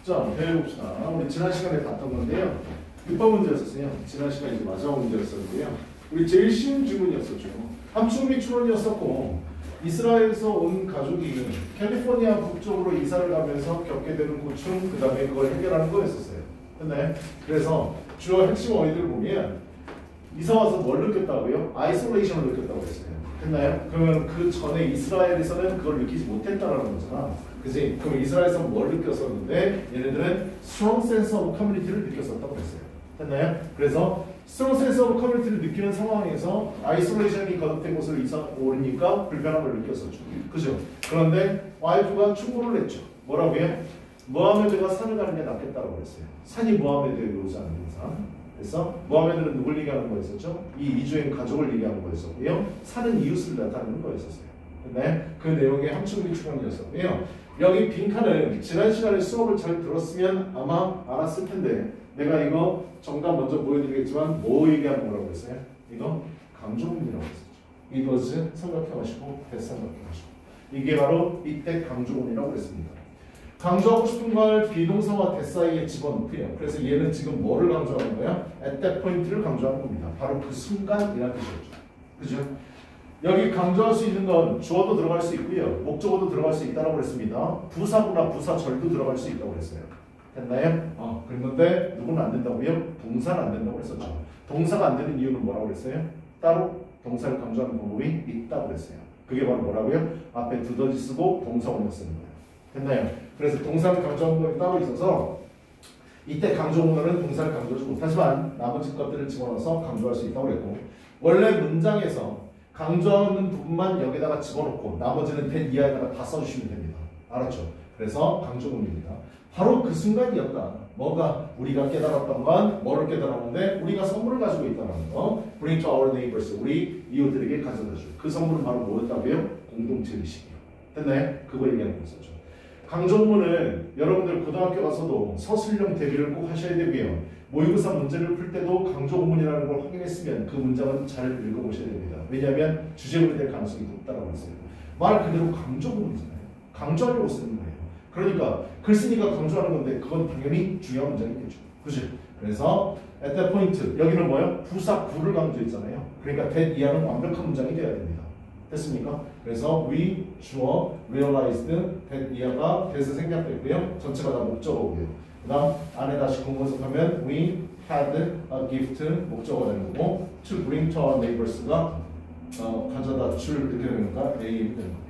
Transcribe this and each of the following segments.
자, 배워봅시다. 우리 지난 시간에 봤던 건데요. 6번 문제였었어요. 지난 시간에 이제 마지막 문제였었는데요. 우리 제일 쉬운 질문이었었죠. 함축 및 추론이었었고, 이스라엘에서 온 가족이 캘리포니아 북쪽으로 이사를 가면서 겪게 되는 고충, 그 다음에 그걸 해결하는 거였었어요. 근데 그래서 주요 핵심 어휘들을 보면 이사 와서 뭘 느꼈다고요? 아이솔레이션을 느꼈다고 했어요. 했나요? 그러면 그 전에 이스라엘에서는 그걸 느끼지 못했다라는 거잖아. 그지? 그럼 이스라엘에서 뭘 느꼈었는데 얘네들은 strong sense of community를 느꼈었다고 했어요. 됐나요? 그래서 strong sense of community를 느끼는 상황에서 아이솔레이션이 거듭된 곳을 이사 오르니까 불편함을 느꼈었죠. 그죠? 그런데 와이프가 충고를 했죠. 뭐라고요? 모하메드가 산을 가는 게 낫겠다고 했어요. 산이 모하메드에 오지 않는 이상. 그래서 모하메드는 누굴 얘기하는 거였었죠? 이 이주인 가족을 얘기하는 거였었고요. 산은 이웃을 나타내는 거였었어요. 네, 그 내용의 함축 및 추론이었었고요. 여기 빈칸은 지난 시간에 수업을 잘 들었으면 아마 알았을 텐데 내가 이거 정답 먼저 보여드리겠지만 뭐 얘기하는 거라고 했어요? 이거 강조문이라고 했었죠. 이것은 생각해보시고 대생각해보시고 이게 바로 이때 강조문이라고 했습니다. 강조하고 싶은 걸 비동사와 대 사이에 집어넣고요. 그래서 얘는 지금 뭐를 강조하는 거야? at that point를 강조하는 겁니다. 바로 그 순간이라는 뜻이었죠. 그죠? 여기 강조할 수 있는 건 주어도 들어갈 수 있고요. 목적어도 들어갈 수 있다고 그랬습니다. 부사구나 부사절도 들어갈 수 있다고 그랬어요. 됐나요? 그랬는데 누구는 안 된다고요? 동사는 안 된다고 그랬었죠. 동사가 안 되는 이유는 뭐라고 그랬어요? 따로 동사를 강조하는 방법이 있다고 그랬어요. 그게 바로 뭐라고요? 앞에 두더지 쓰고 동사 원형 쓰는 거예요. 됐나요? 그래서 동사를 강조하는 건 따로 있어서 이때 강조문어는 동사를 강조하지 못하지만 나머지 것들을 집어넣어서 강조할 수 있다고 그랬고 원래 문장에서 강조하는 부분만 여기다가 집어넣고 나머지는 된 이하에다가 다 써주시면 됩니다. 알았죠? 그래서 강조문입니다. 바로 그 순간이었다. 뭐가 우리가 깨달았던 건 뭐를 깨달았는데 우리가 선물을 가지고 있다는 거. Bring to our neighbors. 우리 이웃들에게 가져다 줄. 그 선물은 바로 뭐였다고요? 공동체 의식이요. 됐나요? 그거 얘기하는 거였었죠. 강조문은 여러분들 고등학교 가서도 서술형 대비를 꼭 하셔야 되고요. 모의고사 문제를 풀 때도 강조문이라는 걸 확인했으면 그 문장은 잘 읽어보셔야 됩니다. 왜냐하면 주제문이 될 가능성이 높다고 했어요. 말 그대로 강조문이잖아요. 강조하려고 쓰는 거예요. 그러니까 글 쓰니까 강조하는 건데 그건 당연히 중요한 문장이겠죠. 그죠? 그래서 at that point 여기는 뭐예요? 부사 구를 강조했잖아요. 그러니까 that 이하는 완벽한 문장이 돼야 됩니다. 됐습니까? 그래서 we 주어 realized that 이하가 that에서 생략됐고요. 전체가 다 목적어고요. 그 다음 안에 다시 공건석하면 we had a gift 목적어가 되는 거고 to bring to our neighbors가 가져다 줄 이렇게 되는 거니까 A이 되는 거예요.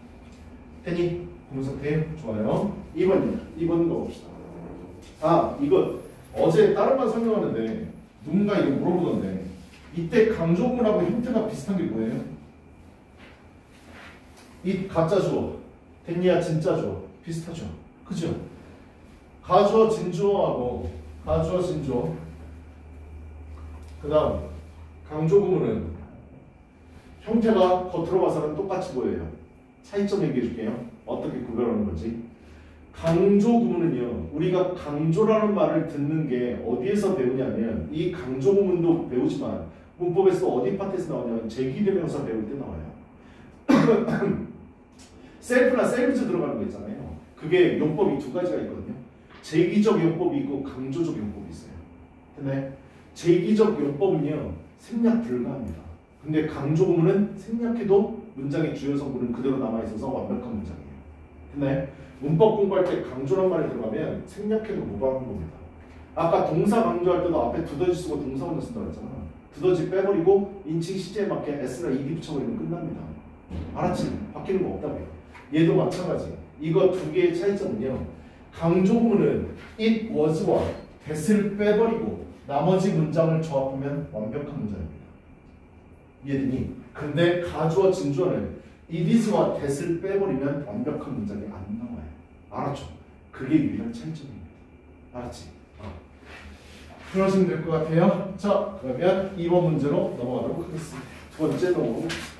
됐니? 공석태 좋아요. 2번입니다. 2번 넣어봅시다. 이거 어제 다른 말 설명하는데 누군가 이거 물어보던데 이때 강조문하고 힌트가 비슷한 게 뭐예요? 이 가짜 주어, 됐니야 진짜 주어 비슷하죠? 그죠? 가주어 진주어하고 가주어 진주어 그 다음 강조구문은 형태가 겉으로 봐서는 똑같이 보여요. 차이점 얘기해 줄게요. 어떻게 구별하는 건지. 강조구문은요. 우리가 강조라는 말을 듣는 게 어디에서 배우냐면 이 강조구문도 배우지만 문법에서 어디 파트에서 나오냐면 제기대명사 배울 때 나와요. 셀프나 셀프즈 들어가는 거 있잖아요. 그게 용법이 두 가지가 있거든요. 제기적 용법이 있고 강조적 용법이 있어요. 근데 제기적 용법은요. 생략 불가합니다. 근데 강조구문은 생략해도 문장의 주요 성분은 그대로 남아있어서 완벽한 문장이에요. 근데 문법 공부할 때 강조란 말이 들어가면 생략해도 무방한 겁니다. 아까 동사 강조할 때도 앞에 두더지 쓰고 동사 원형 쓴다고 했잖아. 두더지 빼버리고 인칭 시제에 맞게 s나 ed 붙여버리면 끝납니다. 알았지? 바뀌는 거 없다고요. 얘도 마찬가지. 이거 두 개의 차이점은요. 강조문은 it was와 that을 빼버리고 나머지 문장을 조합하면 완벽한 문장입니다. 이해되니? 근데 가주어 진주어는 it is와 that을 빼버리면 완벽한 문장이 안 나와요. 알았죠? 그게 유일한 차이점입니다. 알았지? 그러시면 될 것 같아요. 자, 그러면 2번 문제로 넘어가도록 하겠습니다. 두 번째 넘어가겠습니다.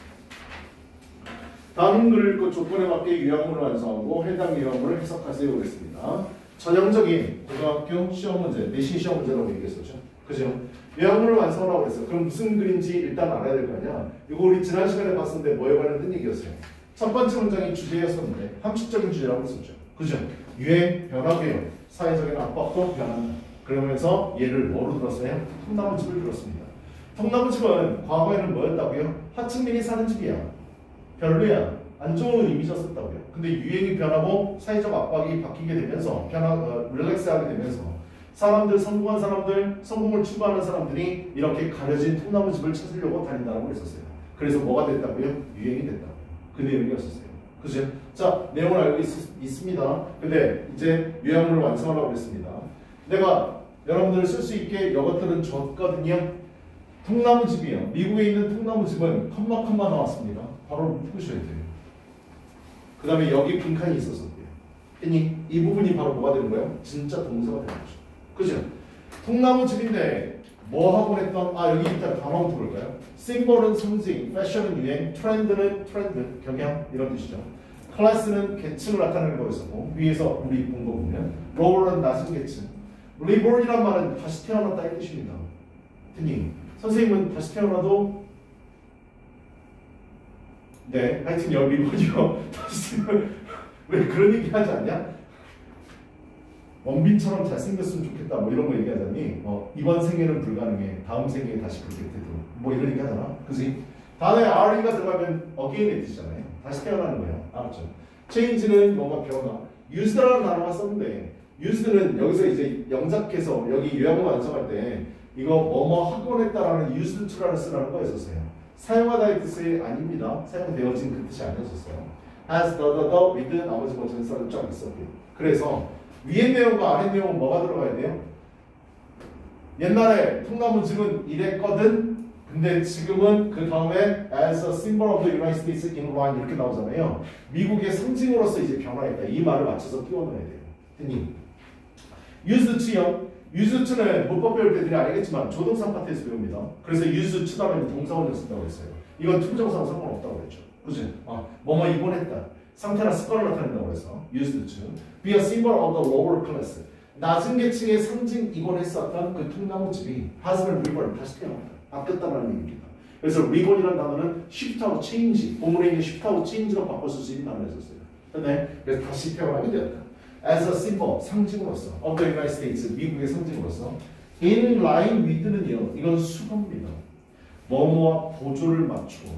다음 글을 읽고 조건에 맞게 요약문을 완성하고 해당 요약문을 해석하세요. 그랬습니다. 전형적인 고등학교 시험 문제, 내신 시험 문제라고 얘기했었죠. 그죠? 요약문을 완성하라고 그랬어요. 그럼 무슨 글인지 일단 알아야 될 거 아니야? 이거 우리 지난 시간에 봤었는데 뭐에 관련된 얘기였어요? 첫 번째 문장이 주제였었는데 함축적인 주제라고 했었죠. 그죠? 유행 변하고요. 사회적인 압박도 변한다. 그러면서 얘를 뭐로 들었어요? 통나무집을 들었습니다. 통나무집은 과거에는 뭐였다고요? 하층민이 사는 집이야. 별로야. 안 좋은 이미지였었다고요. 근데 유행이 변하고 사회적 압박이 바뀌게 되면서 릴렉스하게 되면서 사람들, 성공한 사람들, 성공을 추구하는 사람들이 이렇게 가려진 통나무집을 찾으려고 다닌다고 했었어요. 그래서 뭐가 됐다고요? 유행이 됐다고요. 그 내용이었었어요. 그죠? 자, 내용을 알고 있습니다. 근데 이제 요약문을 완성하려고 했습니다. 내가 여러분들 쓸 수 있게 이것들은 줬거든요. 통나무집이요. 미국에 있는 통나무집은 컴마 나왔습니다. 바로 푸셔야 돼요. 그 다음에 여기 빈칸이 있었어요. 이 부분이 바로 뭐가 되는 거예요? 진짜 동사가 되는 거죠. 그죠? 통나무집인데 뭐 하고 했던 여기 일단 단어부터 볼까요? 심볼은 상징, 패션은 유행, 트렌드는 트렌드, 경향 이런 뜻이죠. 클래스는 계층을 나타내는 거였었고 위에서 우리 본 거 보면 로울은 낮은 계층, 리볼이란 말은 다시 태어났다 이 뜻입니다. 선생님, 선생님은 다시 태어나도 네, 하여튼 여기 리볼이요. 다시 왜 그런 얘기 하지 않냐? 원빈처럼 잘생겼으면 좋겠다 뭐 이런 거 얘기하자니 이번 생에는 불가능해 다음 생에 다시 그렇게 돼도 뭐 이런 얘기 하잖아. 그지? 단어에 R이가 들어가면 again의 뜻이잖아요. 다시 태어나는 거예요. 알았죠? change는 뭔가 변화. used라는 단어가 썼는데 used는 여기서 이제 영작해서 여기 요약을 완성할 때 이거 뭐뭐 하곤 했다라는 used to라는 쓰라는 거였었어요. 사용하다의 뜻이 아닙니다. 사용되어진 그 뜻이 아니었었어요. has the with 나머지 버전에서 쫙 있었고요. 그래서 위의 내용과 아래 내용은 뭐가 들어가야 돼요? 옛날에 통나무집은 이랬거든. 근데 지금은 그 다음에 as a symbol of the United States in line 이렇게 나오잖아요. 미국의 상징으로서 이제 변화했다. 이 말을 맞춰서 끼워 넣어야 돼요. 됐니? used to요. used to는 문법 배울 때들이 알겠지만 조동사 파트에서 배웁니다. 그래서 used to 다음에 동사원을 쓴다고 했어요. 이건 투부정사와 상관없다고 했죠. 그치? 뭐뭐 입원했다. 상태나 습관을 나타낸다고 해서 used to be a symbol of the lower class. 낮은 계층의 상징이곤 했었던 그 통나무집이 has been reborn, 다시 태어났다. 바뀌었다는 얘기입니다. 그래서 reborn이라는 단어는 shift하고 change, 본문에 있는 shift하고 change로 바꿔 쓸 수 있는 단어였었어요. 그래서 다시 태어나게 되었다. as a symbol, 상징으로서 of the United States, 미국의 상징으로서 in line with는요, 이건 수거입니다. 뭐뭐와 보조를 맞추고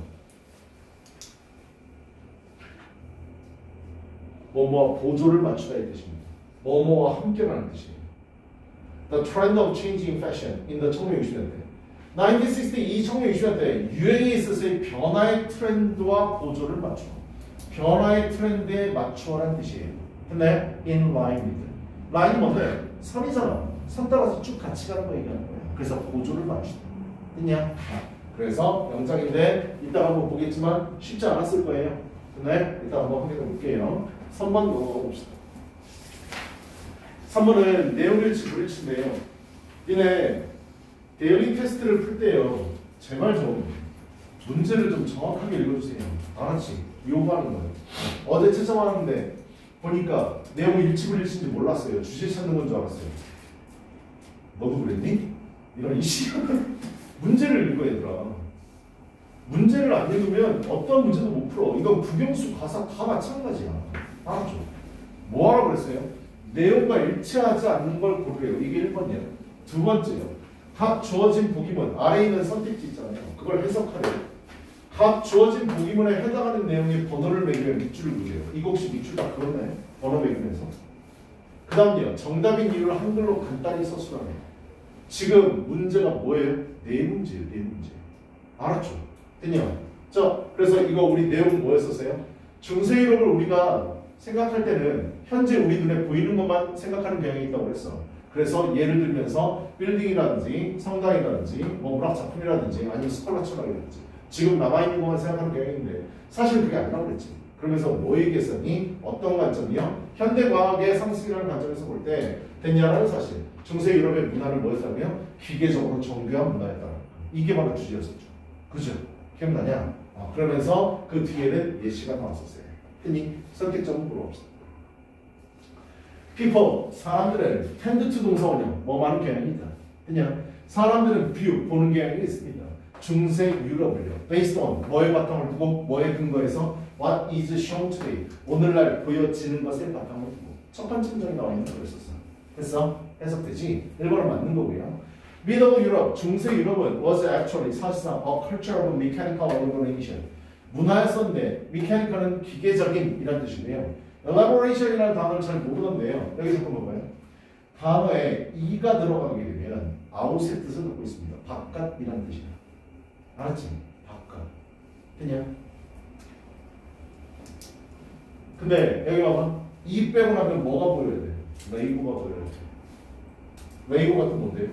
뭐뭐와 보조를 맞추다 이 뜻입니다. 뭐뭐와 함께라는 뜻이에요. The trend of changing fashion in the 1960년대. 1960 이 1960년대 유행에 있어서의 변화의 트렌드와 보조를 맞추어. 변화의 트렌드에 맞추어라는 뜻이에요. 근데 in line with. 라인이 뭔데? 선이잖아. 선 따라서 쭉 같이 가는 거 얘기하는 거예요. 그래서 보조를 맞추다. 됐냐? 그래서 영장인데 이따가 한번 보겠지만 쉽지 않았을 거예요. 근데 이따 한번 확인해 볼게요. 3번 넘어가 봅시다. 3번은 내용일치 불일치인데요. 니네 데일리 테스트를 풀 때요. 제발 좀 문제를 좀 정확하게 읽어주세요. 알았지? 요구하는 거예요. 어제 채점하는데 보니까 내용 일치 불일치인지 몰랐어요. 주제 찾는 건 줄 알았어요. 너도 그랬니? 이런 이시간 문제를 읽어 얘들아. 문제를 안 읽으면 어떤 문제도 못 풀어. 이건 국영수 가사 다 마찬가지야. 알았죠? 뭐 하라고 그랬어요? 내용과 일치하지 않는 걸 고르래요. 이게 1번이에요. 두 번째요. 각 주어진 보기문, 아래에 있는 선택지 있잖아요. 그걸 해석하래요. 각 주어진 보기문에 해당하는 내용의 번호를 매기면 밑줄을 그려요. 이거 혹시 밑줄 다 그렸나요? 번호 매기면서. 그 다음요. 정답인 이유를 한글로 간단히 서술하네요. 지금 문제가 뭐예요? 네 문제예요. 네 문제. 알았죠? 됐냐? 자, 그래서 이거 우리 내용 뭐였었어요? 중세 유럽을 우리가 생각할 때는 현재 우리 눈에 보이는 것만 생각하는 경향이 있다고 그랬어. 그래서 예를 들면서 빌딩이라든지 성당이라든지 뭐 문학 작품이라든지 아니면 스컬라 철학이라든지 지금 남아있는 것만 생각하는 경향인데 사실 그게 아니라고 그랬지. 그러면서 뭐 얘기했었니? 어떤 관점이요? 현대과학의 상승이라는 관점에서 볼 때 됐냐라는 사실. 중세 유럽의 문화를 뭐였다고요? 기계적으로 정교한 문화였다. 이게 바로 주제였었죠. 그죠? 기억나냐? 그러면서 그 뒤에는 예시가 나왔었어요. 흔히 선택점은 물어봅시다. people, 사람들은 tend to 동사원형, 뭐 많은 경향이 있다. 그냥 사람들은 view, 보는 경향이 있습니다. 중세 유럽을요. based on, 뭐의 바탕을 두고, 뭐의 근거에서 what is shown today, 오늘날 보여지는 것에 바탕을 두고. 첫 번째 문장에 나와 있는 걸 썼어. 됐어? 해석되지? 1번은 맞는 거고요. Middle Europe, 중세 유럽은 was actually 사실상 a culture of mechanical elaboration. 문화였었는데 mechanical은 기계적인 이란 뜻인데요. elaboration이라는 단어를 잘 모르던데요. 여기 잠깐 봐봐요. 단어에 이가 들어가게 되면 out의 뜻을 갖고 있습니다. 바깥이라는 뜻이야. 알았지? 바깥. 되냐? 근데 여기 봐봐. 이 빼고 나면 뭐가 보여야 돼? 레이고가 보여야 돼. 레이고 같은 뭔데요?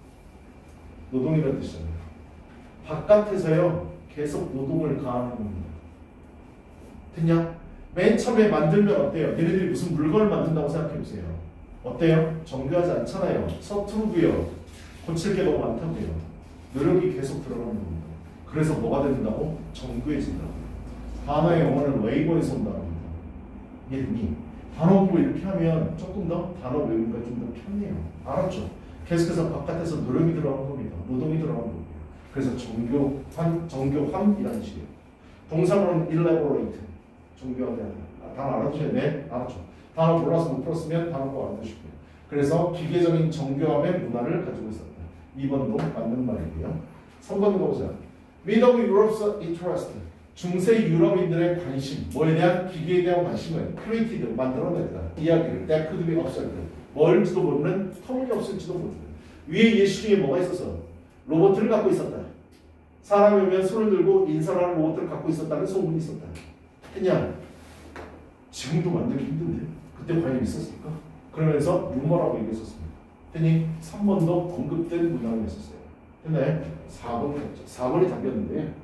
노동이라는 뜻이잖아요. 바깥에서요 계속 노동을 가하는 겁니다. 됐냐? 맨 처음에 만들면 어때요? 얘네들이 무슨 물건을 만든다고 생각해보세요. 어때요? 정교하지 않잖아요. 서투르고요. 고칠 게 너무 많다고요. 노력이 계속 들어가는 겁니다. 그래서 뭐가 된다고? 정교해진다고. 단어의 영어는 레이버에서 온다는 겁니다. 이해되니? 단어 공부 이렇게 하면 조금 더 단어 외우기가 좀 더 편해요. 알았죠? 계속해서 바깥에서 노력이 들어가는 겁니다. 노동이 들어가는 겁니다. 그래서 정교함이라는 식이에요. 동사로는 elaborate. 정교하게 하는. 단어 알아두셔야 돼. 알았죠? 단어 몰라서 못 풀었으면 단어 꼭 알아두시고요. 그래서 기계적인 정교함의 문화를 가지고 있었다. 2번도 맞는 말이고요. 3번 보자. Middle Europe's interest. 중세 유럽인들의 관심, 뭐에 대한 기계에 대한 관심을 created, 만들어냈다. 이야기를 that could be observed. 뭘지도 모르는 터무니없을지도 모르는. 위에 예시 중에 뭐가 있었어? 로봇을 갖고 있었다. 사람이 오면 손을 들고 인사하는 로봇을 갖고 있었다는 소문이 있었다. 그냥 지금도 만들기 힘든데 그때 과연 있었을까? 그러면서 유머라고 얘기했었습니다. 했더니 3번도 언급된 문항이 있었어요. 근데 4번이 답이었는데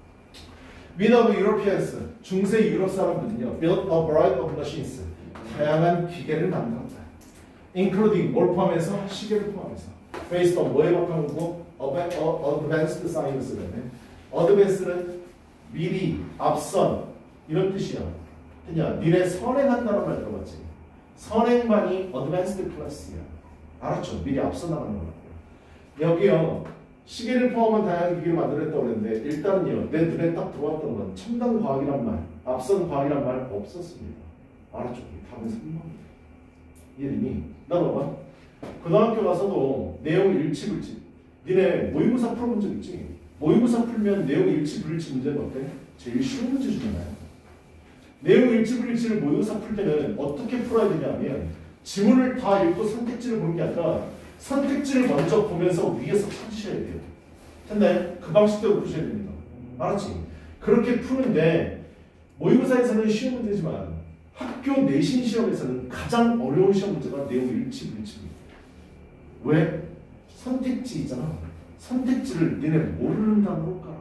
Middle Europeans, 중세 유럽 사람들은요 built a variety of machines, 다양한 기계를 만들었다. including 뭘 포함해서? 시계를 포함해서. based on 뭐에 바탕이고? advanced science라네. advance는 미리, 앞선 이런 뜻이야. 그냥 니네 선행한다는 말 들어봤지? 선행만이 advanced class야. 알았죠? 미리 앞서 나가는 거라고요. 여기요 시계를 포함한 다양한 기기를 만들었다고 그랬는데 일단은요 내 눈에 딱 들어왔던 건 첨단 과학이란 말, 앞선 과학이란 말 없었습니다. 알았죠? 답은 3번이에요. 이해되니? 나 봐봐. 고등학교 가서도 내용 일치불치. 니네 모의고사 풀어본 적 있지? 모의고사 풀면 내용 일치불치 문제는 어때? 제일 쉬운 문제 주잖아요. 내용 일치불치를 모의고사 풀 때는 어떻게 풀어야 되냐면 지문을 다 읽고 선택지를 보는 게 아니라 선택지를 먼저 보면서 위에서 찾으셔야 돼요. 근데 그 방식대로 푸셔야 됩니다. 알았지? 그렇게 푸는데 모의고사에서는 쉬운 문제지만 학교 내신 시험에서는 가장 어려운 시험 문제가 내용 일치불치입니다. 왜? 선택지 있잖아. 선택지를 니네 모르는 단어로 깔아.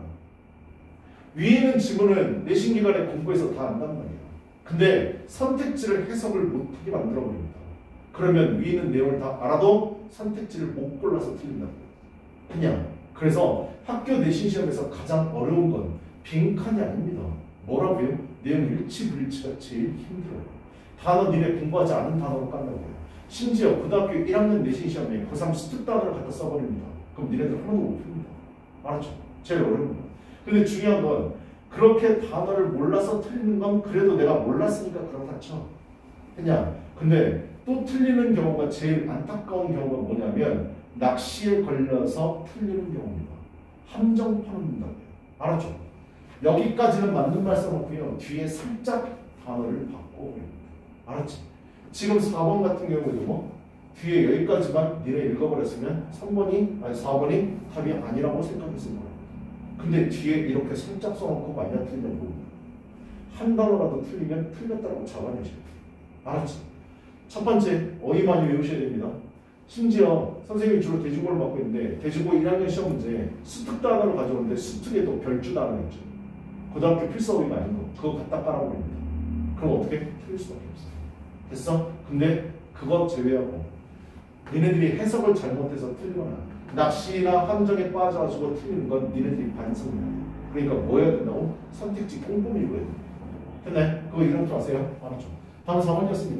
위에는 지문은 내신 기간에 공부해서 다 안단 말이야. 근데 선택지를 해석을 못하게 만들어버립니다. 그러면 위에 있는 내용을 다 알아도 선택지를 못 골라서 틀린다고. 그냥. 그래서 학교 내신 시험에서 가장 어려운 건 빈칸이 아닙니다. 뭐라고요? 내용 일치불일치가 제일 힘들어요. 단어 니네 공부하지 않은 단어로 깐다고요. 심지어 고등학교 1학년 내신 시험에 고3 수특 단어를 갖다 써버립니다. 그럼 니네들 하나도 못 풉니다. 알았죠? 제일 어렵습니다. 근데 중요한 건 그렇게 단어를 몰라서 틀리는 건 그래도 내가 몰랐으니까 그렇다 쳐. 그냥. 근데 또 틀리는 경우가 제일 안타까운 경우가 뭐냐면 낚시에 걸려서 틀리는 경우입니다. 함정 파는 문답이에요. 알았죠? 여기까지는 맞는 말 써놓고요. 뒤에 살짝 단어를 바꿔버립니다. 알았지? 지금 4번 같은 경우에도 뭐 뒤에 여기까지만 니네 읽어버렸으면 4번이 답이 아니라고 생각했을 거예요. 근데 뒤에 이렇게 살짝 써놓고 맞냐 틀리냐고 봅니다. 한 단어라도 틀리면 틀렸다고 잡아내셔야 돼요. 알았지? 첫 번째, 어휘 많이 외우셔야 됩니다. 심지어 선생님이 주로 대중고를 맡고 있는데 대중고 1학년 시험 문제 수특 단어를 가져오는데 수특에도 별주 단어가 있죠. 고등학교 필수 어휘가 아닌 거. 그거 갖다 깔아버립니다. 그럼 어떻게? 틀릴 수밖에 없어요. 됐어? 근데 그거 제외하고 니네들이 해석을 잘못해서 틀리거나 낚시나 함정에 빠져가지고 틀리는 건 니네들이 반성해야 돼요. 그러니까 뭐 해야 된다고? 선택지 꼼꼼히 읽어야 돼요. 됐나요? 그거 이런 거 아세요? 알았죠? 다음 4번이었습니다.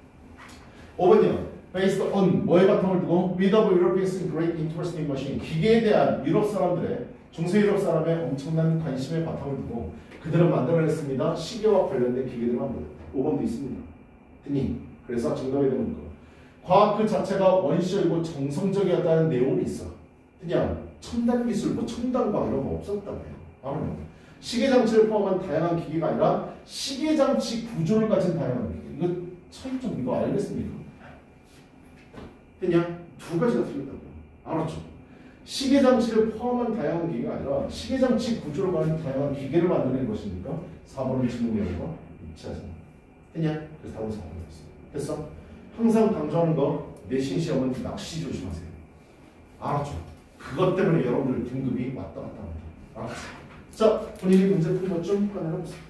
5번이요. Based on 뭐에 바탕을 두고 With of Europeans great interest in machine. 기계에 대한 유럽 사람들의 중세 유럽 사람의 엄청난 관심에 바탕을 두고 그들은 만들어냈습니다. 시계와 관련된 기계들을 만들었다. 5번도 있습니다. 됐니? 그래서 정답이 되는 거. 과학 그 자체가 원시적이고 정성적이었다는 내용이 있어. 그냥 첨단 기술, 뭐 첨단과학 이런 거 없었다고요. 아무래도 시계 장치를 포함한 다양한 기기가 아니라 시계 장치 구조를 가진 다양한 기기. 이거 차이점 이거 알겠습니까? 그냥 두 가지가 틀렸다고요. 알았죠? 시계 장치를 포함한 다양한 기기가 아니라 시계 장치 구조를 가진 다양한 기계를 만드는 것이니까 4번은 질문이었고 일치하지. 그냥 그래서 답은 4번이었어. 됐어? 항상 강조하는 거 내신 시험은 낚시 조심하세요. 알았죠? 그것 때문에 여러분들 등급이 왔다 갔다 합니다. 알았죠? 자, 본인이 문제 푼 것 좀 꺼내보세요.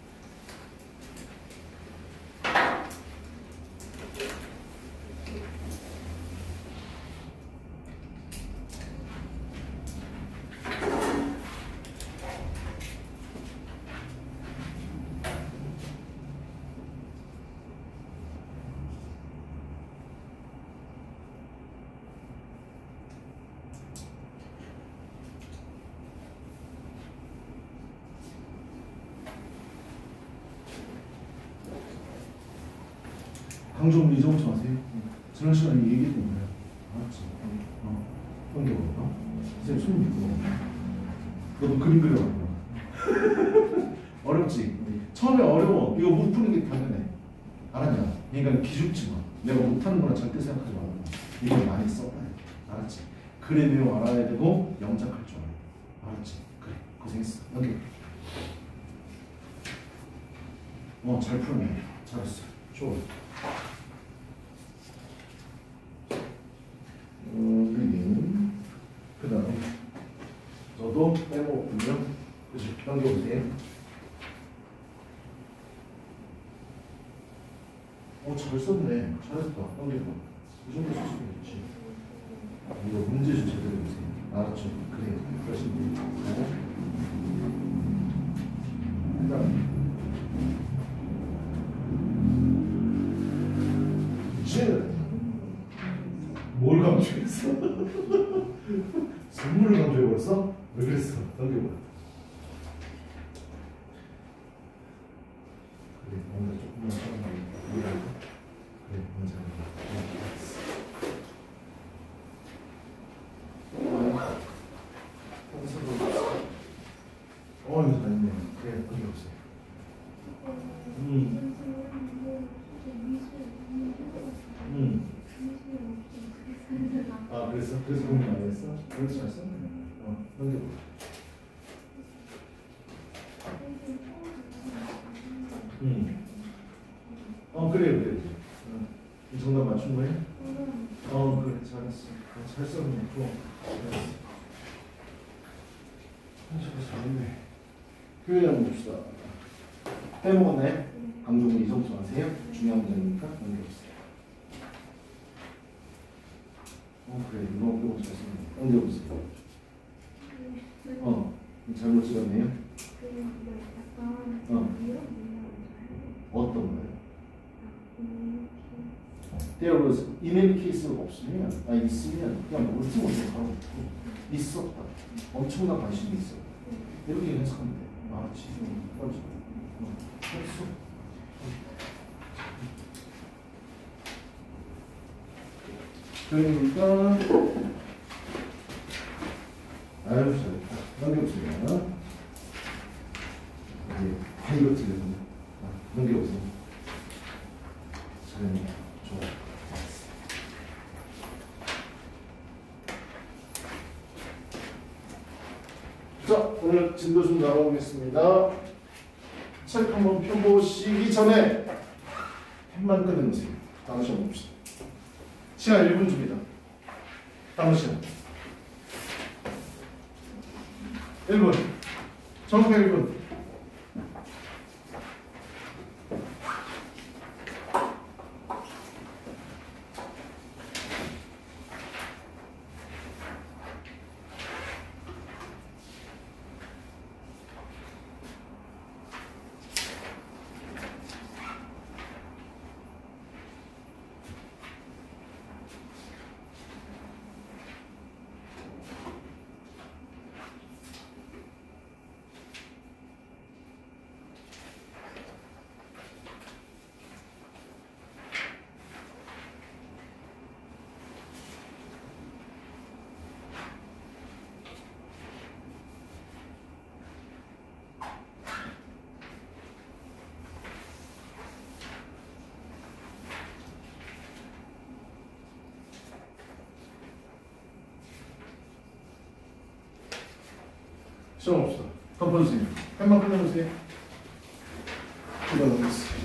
강조문 잊어먹지 마세요. 지난 시간에 얘기했던 거예요. 알았지? 넘겨볼까? 선생님 손 믿고. 너도 그림 그려봤구나. 어렵지? 처음에 어려워. 이거 못 푸는 게 당연해. 알았냐? 그러니까 기죽지 마. 내가 못하는 거나 절대 생각하지 말고. 이거 많이 써봐야 돼. 알았지? 글의 내용 알아야 되고 영작할 줄 알아야 돼. 알았지? 그래. 고생했어. 넘겨. 잘 풀었네. 잘했어. 좋아. 그 다음에 너도 빼먹었군요. 그치? 넘겨보세요. 잘 썼네. 잘했다. 넘겨봐. 이 정도 쓸 수도 있지. 이거 문제 좀 제대로 보세요. 알았죠? 그래. 그러시면 돼요. 그 다음에 뭘 강조했어? 선물을 강조해버렸어? 왜 그랬어? 넘겨봐. 그래, 뭔가 조금만 그래, 먼저 이거 잘했네. 그래, 넘겨보세요. 그래서 고민 많이 했어? 그래서 잘 썼네. 넘겨봐. 그래. 이 정답 맞춘 거야? 그래, 잘했어. 잘 썼네. 좋아. 잘했네. 교회 한번 봅시다. 빼먹었네. 강조문 잊어먹지 마세요. 중요한 문제니까 넘겨보세요. 그래, 이거 잘 쓰네. 넘겨보세요. 잘못 찍었네요. 어떤 거예요? There was in any case가 없으면, 있으면 그냥 옳지 못해 바로 있었다. 엄청난 관심이 있어. 이렇게 해석하면 돼. 알았지? 했어. 그러니까 아유 잘했다. 넘겨보세요. 이거 틀렸네. 넘겨보세요. 잘했네. 좋아. 자, 오늘 진도 좀 나눠보겠습니다. 책 한번 펴보시기 전에 펜만 꺼내놓으세요. 다음 시간 봅시다. 시간 1분 줍니다. 다음 시간 1분. 정확히 1분. 시험 봅시다. 덮어주세요. 펜만 끊어주세요. 끊어주세요.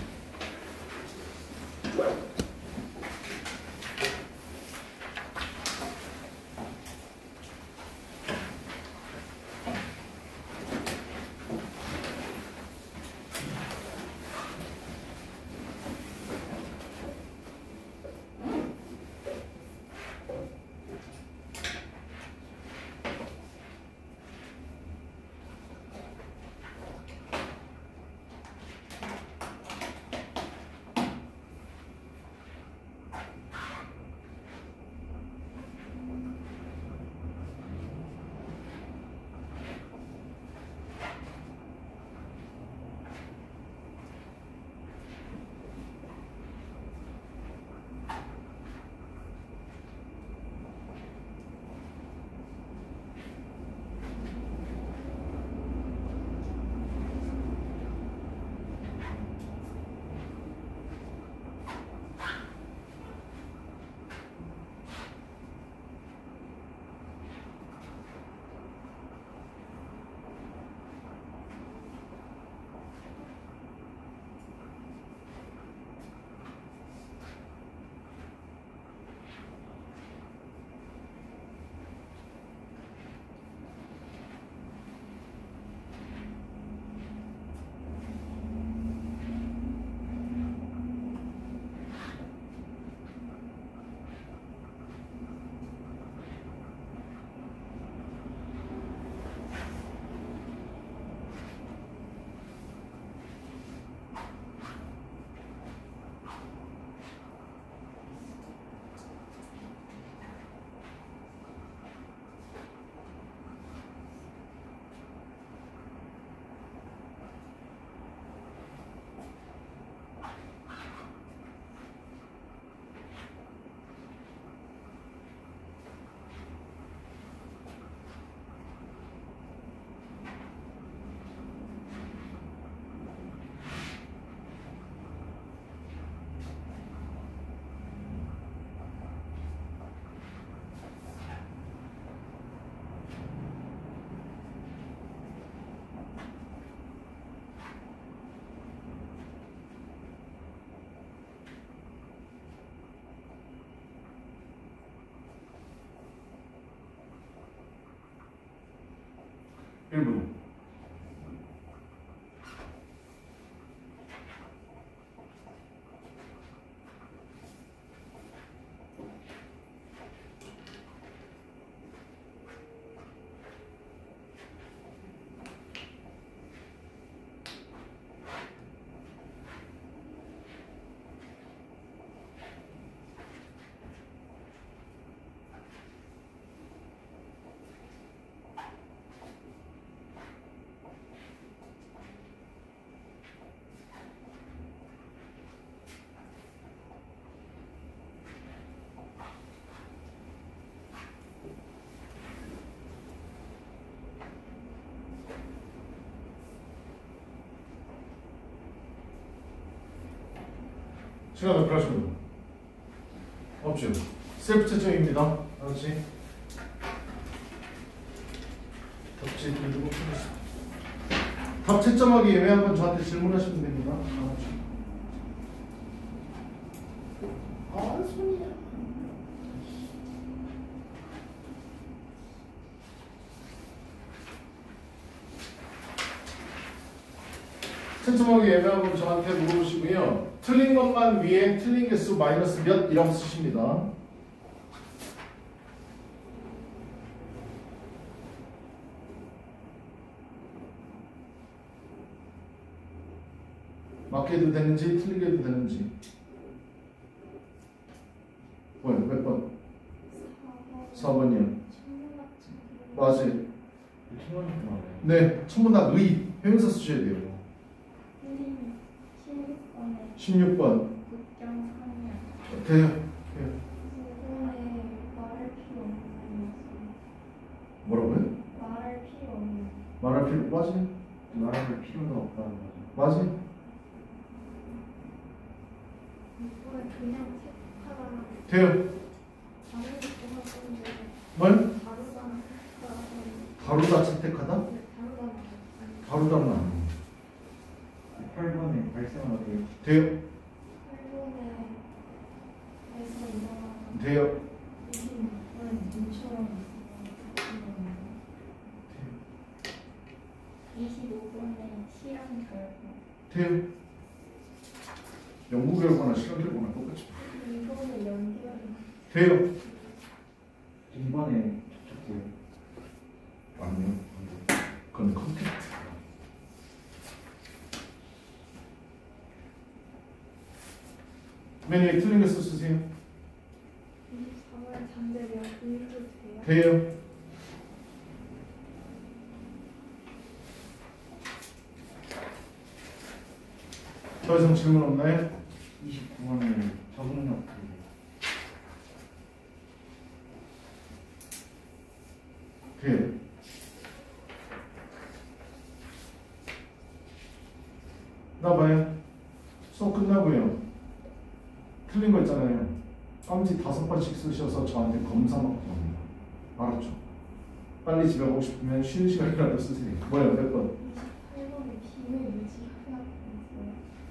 일분. 시간 몇 분 하시면 돼요? 없죠. 셀프 채점입니다. 알았지? 답지 들고 답 채점하기 애매한 건 저한테 질문하시면 됩니다. 알았지? 아, 손이야. 채점하기 애매한 건 저한테 물어보시고요. 틀린 것만 위에 틀린 개수 마이너스 몇 이라고 쓰십니다. 맞게 해도 되는지 틀리게 해도 되는지. 뭐요? 몇 번? 4번이요. 맞아요. 네, 전부 다 의. 형용사 쓰셔야 돼요. 16번. 돼요. 뭐라고요? 말할 필요 맞지? 말할 필요가 없다는 거죠. 맞지? 돼요. 뭘? 바로다 채택하다? 바로 답은 아니에요. 8번에 발생하게 돼요? 8번에서 일어나는 돼요? 26분 눈처럼 25분에 실험 결과 돼요? 연구 결과나 실험 결과나 똑같죠. 이거는 연결이 돼요? 2번에 접촉돼요. 아니요. 그건 컨택트. 맨 위에 틀린 거 쓰세요. 24번 잠들면 의도 돼요? 돼요? 더 이상 질문 없나요? 29번에 적응력 돼요? 나봐요. 수업 끝나고요. 틀린 거 있잖아요. 깜지 5번씩 쓰셔서 저한테 검사 받고 갑니다. 알았죠? 빨리 집에 가고 싶으면 쉬는 시간이라도 쓰세요. 뭐예요? 몇 번? 28번에 비밀 유지하라고 있어요.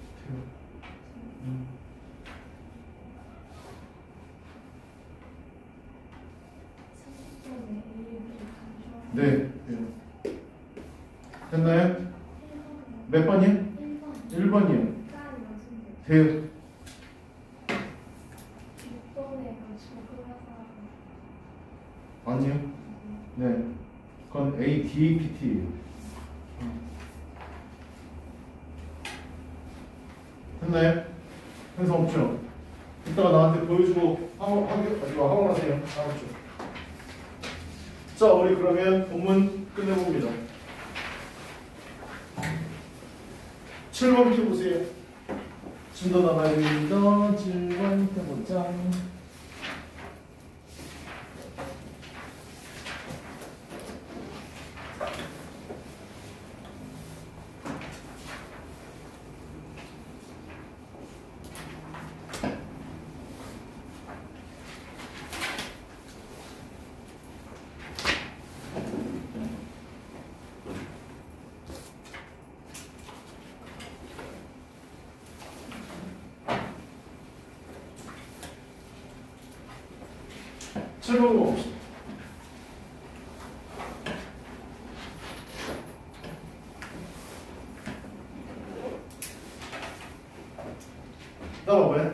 상식적인 A를 네. 돼요. 됐나요? 몇 번이요? 1번 1번이요. 까지 맞으면 돼요. 6번에 적응하자 아니요. 네. 그건 ADAPT예요. 됐나요? 현상 없죠? 이따가 나한테 보여주고 학원 하세요. 알았죠? 자, 우리 그러면 본문 끝내봅니다. 7번 펴보세요. 진도 나가야 됩니다. 7번 펴보자. 질문 봅시다. 나와봐요.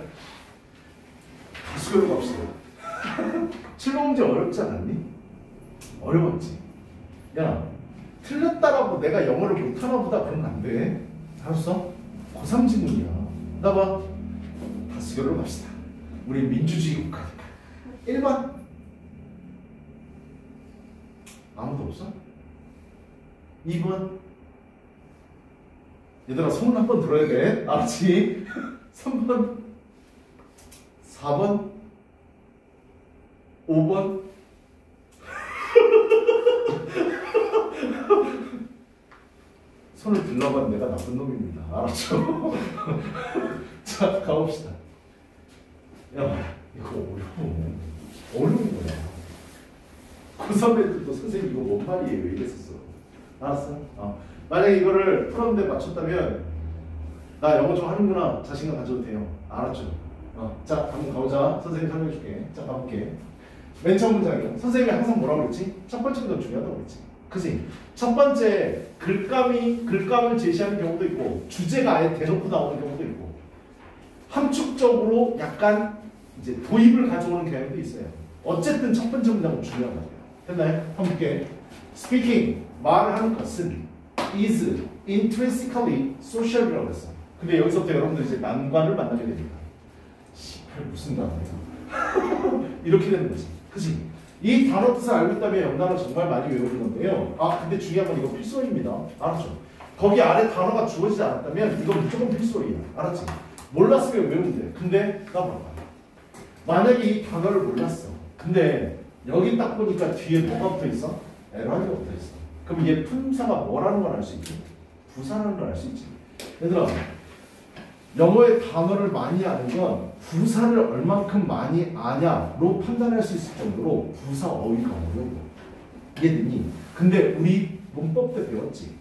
다수결로 갑시다. 7번 문제 어렵지 않았니? 어려웠지. 야, 틀렸다라고 내가 영어를 못하나 보다 그러면 안 돼. 알았어? 고3 지문이야. 나봐. 다수결로 갑시다. 우리 민주주의 국가니까. 1번. 아무도 없어? 2번. 얘들아 손 한 번 들어야 돼. 알았지? 3번. 4번. 5번. 손을 들러봐. 내가 나쁜 놈입니다. 알았죠? 자, 가봅시다. 야, 이거 어려워. 어려운 거야. 고3애들도 선생님 이거 뭔 말이에요? 이랬었어. 알았어? 만약에 이거를 풀었는데 맞췄다면 나 영어 좀 하는구나 자신감 가져도 돼요. 알았죠? 자, 한번 가보자. 선생님 설명해줄게. 자, 가볼게. 맨 처음 문장이요. 선생님이 항상 뭐라고 그랬지? 첫 번째가 더 중요하다고 그랬지. 그치? 첫 번째 글감을 제시하는 경우도 있고 주제가 아예 대놓고 나오는 경우도 있고 함축적으로 약간 이제 도입을 가져오는 경향도 있어요. 어쨌든 첫 번째 문장은 중요하다고요. 됐나요? 한번 볼게. Speaking, 말을 하는 것은 is intrinsically social이라고 했어. 근데 여기서부터 여러분들 이제 난관을 만나게 됩니다. 시발 무슨 단어예요? 이렇게 되는 거지. 그치? 이 단어 뜻을 알고 있다면 영단어 정말 많이 외우는 건데요. 근데 중요한 건 이거 필수어입니다. 알았죠? 거기 아래 단어가 주어지지 않았다면 이건 무조건 필수어이야. 알았지? 몰랐으면 외우면 돼. 근데 나 봐봐. 만약에 이 단어를 몰랐어. 근데 여기 딱 보니까 뒤에 뭐가 붙어 있어? LR가 붙어 있어. 그럼 얘 품사가 뭐라는 걸 알 수 있지? 부사라는 걸 알 수 있지. 얘들아, 영어의 단어를 많이 아는 건 부사를 얼만큼 많이 아냐로 판단할 수 있을 정도로 부사 어휘가 어려워. 이해되니? 근데 우리 문법 때 배웠지.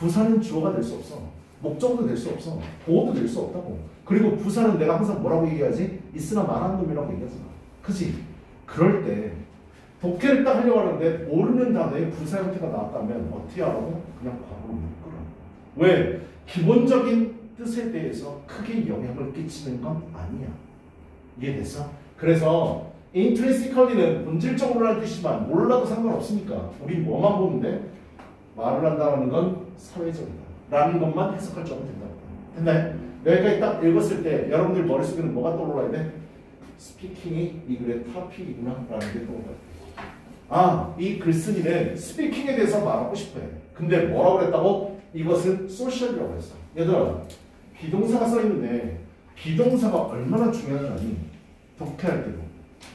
부사는 주어가 될 수 없어. 목적어도 될 수 없어. 보어도 될 수 없다고. 그리고 부사는 내가 항상 뭐라고 얘기하지? 있으나 말하는 놈이라고 얘기하잖아. 그치? 그럴 때 독해를 딱 하려고 하는데 모르는 단어에 부사 형태가 나왔다면 어떻게 하라고? 그냥 과거로 묶으라. 왜? 기본적인 뜻에 대해서 크게 영향을 끼치는 건 아니야. 이해됐어? 그래서 intrinsically는 본질적으로라는 뜻이지만 몰라도 상관없으니까 우리 뭐만 보면 돼? 말을 한다는 건 사회적이다 라는 것만 해석할 줄 알면 된다고. 됐나요? 여기까지 딱 읽었을 때 여러분들 머릿속에는 뭐가 떠올라야 돼? 스피킹이 이 글의 토픽이구나 라는 게 떠올라야 돼. 아, 이 글쓴이는 스피킹에 대해서 말하고 싶어해. 근데 뭐라고 그랬다고? 이것은 소셜이라고 했어. 얘들아, 비동사가 써있는데 비동사가 얼마나 중요한지 아니? 독해할 때도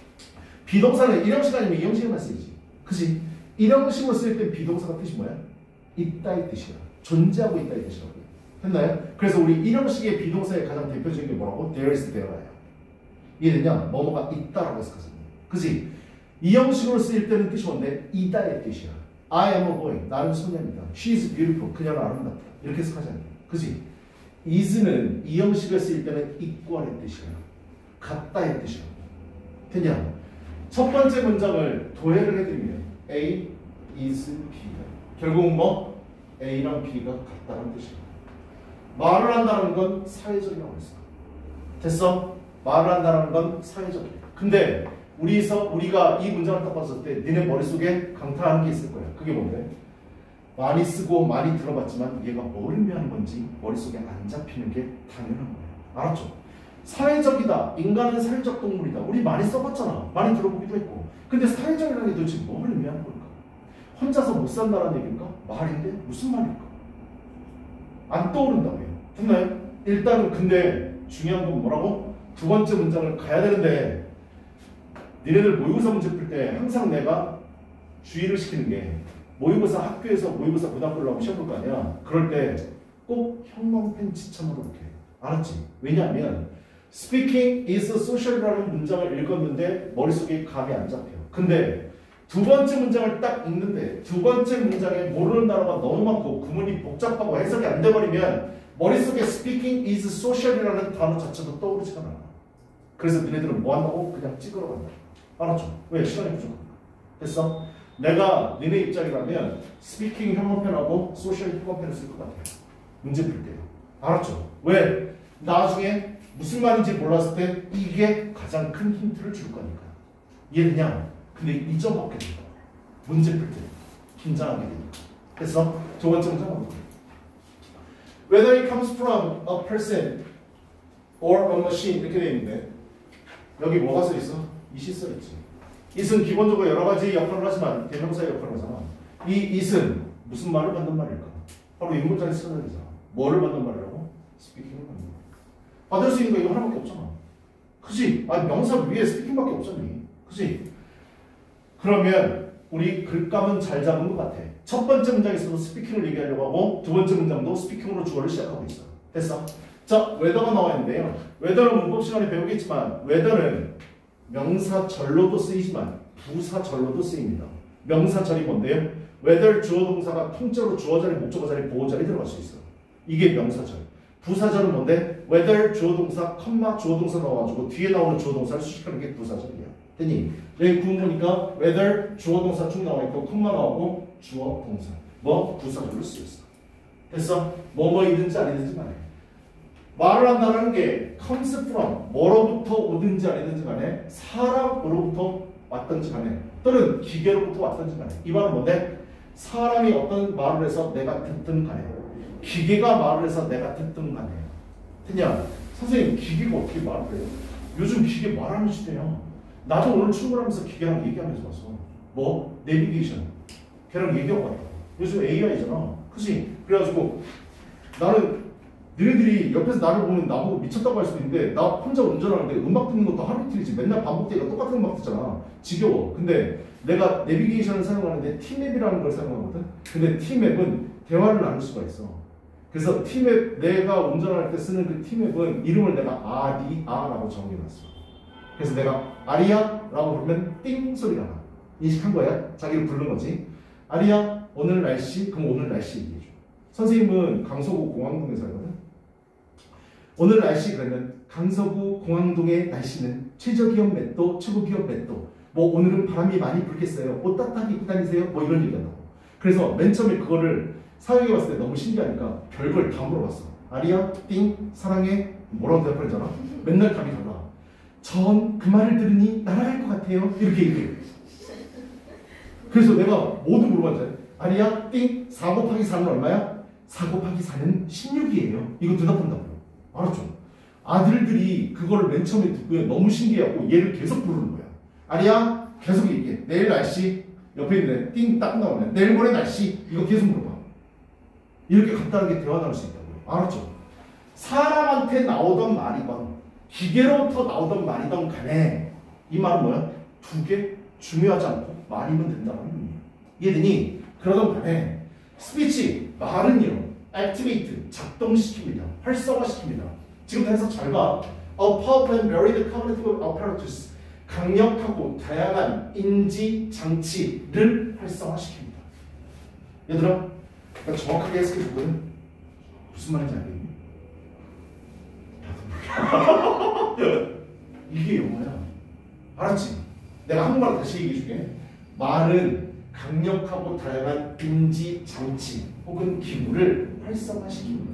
비동사는 일형식 아니면 이형식에만 쓰이지. 그치? 일형식으로 쓸 때 비동사가 뜻이 뭐야? 있다의 뜻이야. 존재하고 있다의 뜻이라고. 됐나요? 그래서 우리 일형식의 비동사의 가장 대표적인 게 뭐라고? There is, there야. 이해되냐? 뭐뭐가 있다라고 해석하잖아. 그치? 이형식으로 쓰일 때는 뜻이 뭔데? 이다의 뜻이야. I am a boy. 나는 소녀입니다. She is beautiful. 그녀는 아름답다. 이렇게 해석하잖아. 그치? is는 이형식을 쓰일 때는 equal의 뜻이야. 같다의 뜻이야. 됐냐? 첫 번째 문장을 도해를 해드리면 A is B가 결국 뭐? A랑 B가 같다는 뜻이야. 말을 한다는 건 사회적이라고 했어. 됐어? 말을 한다는 건 사회적이야. 근데 우리가 이 문장을 딱 봤을 때 니네 머릿속에 강타하는 게 있을 거야. 그게 뭔데? 많이 쓰고 많이 들어봤지만 얘가 뭘 의미하는 건지 머릿속에 안 잡히는 게 당연한 거야. 알았죠? 사회적이다. 인간은 사회적 동물이다. 우리 많이 써봤잖아. 많이 들어보기도 했고. 근데 사회적이라는 게 도대체 뭘 의미하는 걸까? 혼자서 못 산다는 얘기인가? 말인데? 무슨 말일까? 안 떠오른다고요. 됐나요? 일단은 근데 중요한 건 뭐라고? 두 번째 문장을 가야 되는데 니네들 모의고사 문제 풀 때 항상 내가 주의를 시키는 게 모의고사 학교에서 모의고사 고등학교를 나오면 시험 볼 거 아니야. 그럴 때 꼭 형광펜 지참으로 이렇게. 알았지? 왜냐하면 Speaking is social이라는 문장을 읽었는데 머릿속에 감이 안 잡혀. 근데 두 번째 문장을 딱 읽는데 두 번째 문장에 모르는 단어가 너무 많고 구문이 복잡하고 해석이 안 돼버리면 머릿속에 Speaking is social이라는 단어 자체도 떠오르지가 않아. 그래서 너네들은 뭐 한다고? 그냥 찍으러 간다. 알았죠? 왜? 시간이 부족하니까. 됐어? 내가 너네 입장이라면 Speaking 형광펜하고 Social 형광펜을 쓸 것 같아요. 문제 풀 때요. 알았죠? 왜? 나중에 무슨 말인지 몰랐을 때 이게 가장 큰 힌트를 줄 거니까. 이해되냐? 근데 잊어먹게 된다. 문제 풀 때 긴장하게 되니까. 그래서 두 번째 문제 한번 볼게요. Whether it comes from a person or a machine 이렇게 되어 있는데 여기 뭐가 써 있어? it이 써 있지. it은 기본적으로 여러 가지 역할을 하지만 대명사의 역할을 하잖아. 이 it은 무슨 말을 받는 말일까? 바로 이 문장에 쓰는 거잖아. 뭐를 받는 말이라고? speaking을 받는 말. 받을 수 있는 거 이거 하나밖에 없잖아. 그치? 아니 명사 위에 스피킹밖에 없잖니. 그치? 그러면 우리 글감은 잘 잡은 것 같아. 첫 번째 문장에서도 스피킹을 얘기하려고 하고 두 번째 문장도 스피킹으로 주어를 시작하고 있어. 됐어? 자, whether가 나와 있는데요. whether는 문법 시간에 배우겠지만 whether는 명사절로도 쓰이지만 부사절로도 쓰입니다. 명사절이 뭔데요? whether 주어 동사가 통째로 주어 자리, 목적어 자리, 보호 자리 들어갈 수 있어. 이게 명사절. 부사절은 뭔데? whether 주어 동사, 컴마 주어 동사 나와가지고 뒤에 나오는 주어 동사를 수식하는 게 부사절이야. 됐니? 여기 구문 보니까 whether 주어 동사 쭉 나와 있고 컴마 나오고 주어 동사. 뭐? 부사절로 쓰여 있어. 됐어? 뭐뭐이든지 아니든지 말해. 말을 한다는 게 comes from 뭐로부터 오든지 아니든지 간에 사람으로부터 왔든지 간에 또는 기계로부터 왔든지 간에 이 말은 뭔데? 사람이 어떤 말을 해서 내가 듣든 간에 기계가 말을 해서 내가 듣든 간에 됐냐? 선생님 기계가 어떻게 말을 해요? 요즘 기계 말하는 시대야. 나도 오늘 출근하면서 기계랑 얘기하면서 왔어. 뭐? 내비게이션 걔랑 얘기하고 왔다. 요즘 AI잖아. 그치? 그래가지고 나는 너희들이 옆에서 나를 보면 나보고 미쳤다고 할 수도 있는데 나 혼자 운전하는데 음악 듣는 것도 하루 이틀이지. 맨날 반복되니까 똑같은 음악 듣잖아. 지겨워. 근데 내가 내비게이션을 사용하는데 T맵이라는 걸 사용하거든. 근데 T맵은 대화를 나눌 수가 있어. 그래서 T맵 내가 운전할 때 쓰는 그 T맵은 이름을 내가 아리아라고 정해놨어. 그래서 내가 아리야 라고 부르면 띵 소리가 나. 인식한 거야? 자기를 부르는 거지. 아리야 오늘 날씨? 그럼 오늘 날씨 얘기해줘. 선생님은 강서구 공항동에 살거든. 오늘 날씨 그러면 강서구 공항동의 날씨는 최저기온 몇 도, 최고기온 몇 도. 뭐 오늘은 바람이 많이 불겠어요. 옷 따뜻하게 입고 다니세요. 뭐 이런 얘기한다고. 그래서 맨 처음에 그거를 사용해 봤을 때 너무 신기하니까 별걸 다 물어봤어. 아리야, 띵, 사랑해. 뭐라고 대답하잖아. 맨날 답이 달라. 전 그 말을 들으니 날아갈 것 같아요. 이렇게 얘기해. 그래서 내가 모두 물어봤잖아. 아리야, 띵, 4 곱하기 4는 얼마야? 4 곱하기 4는 16이에요. 이거 대답한다고요. 알았죠? 아들들이 그걸 맨 처음에 듣고 너무 신기해하고 얘를 계속 부르는 거야. 아리야, 계속 얘기해. 내일 날씨. 옆에 있는데 띵 딱 나오네. 내일 모레 날씨. 이거 계속 물어봐. 이렇게 간단하게 대화 나눌 수 있다고요. 알았죠? 사람한테 나오던 말이건 기계로부터 나오던 말이던 간에 이 말은 뭐야? 두 개 중요하지 않고 말이면 된다는 의미예요. 이해되니? 그러던 간에 스피치, 말은요, activate, 작동시킵니다. 활성화시킵니다. 지금부터 해서 잘 봐. A powerful and varied cognitive apparatus, 강력하고 다양한 인지 장치를 활성화시킵니다. 얘들아, 내가 정확하게 해석해 주거든. 무슨 말인지 알겠니? 이게 영어야. 알았지? 내가 한국말로 다시 얘기해 줄게. 말은 강력하고 다양한 인지 장치 혹은 기구를 활성화시킵니다.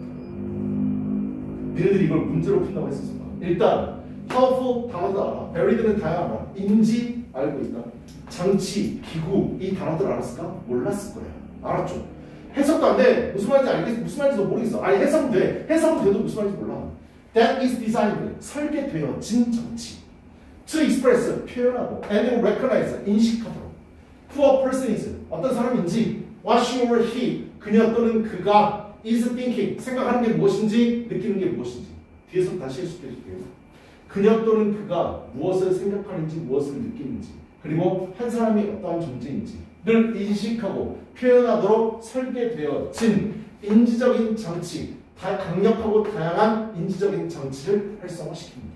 너희들이 이걸 문제로 푼다고 했었어. 일단 powerful 단어도 알아. varied는 다양하다. 인지 알고 있다. 장치, 기구 이 단어들 알았을까? 몰랐을 거야. 알았죠? 해석도 안 돼. 무슨 말인지 알겠어? 무슨 말인지도 모르겠어. 아니 해석은 돼. 해석은 돼도 무슨 말인지 몰라. That is designed, 설계되어진 장치. To express, 표현하고, and recognize, 인식하도록. Who a person is, 어떤 사람인지, what she or he, 그녀 또는 그가 is thinking, 생각하는 게 무엇인지, 느끼는 게 무엇인지. 뒤에서 다시 해석해줄게요. 그녀 또는 그가 무엇을 생각하는지, 무엇을 느끼는지, 그리고 한 사람이 어떠한 존재인지를 인식하고 표현하도록 설계되어진 인지적인 장치, 강력하고 다양한 인지적인 장치를 활성화시킵니다.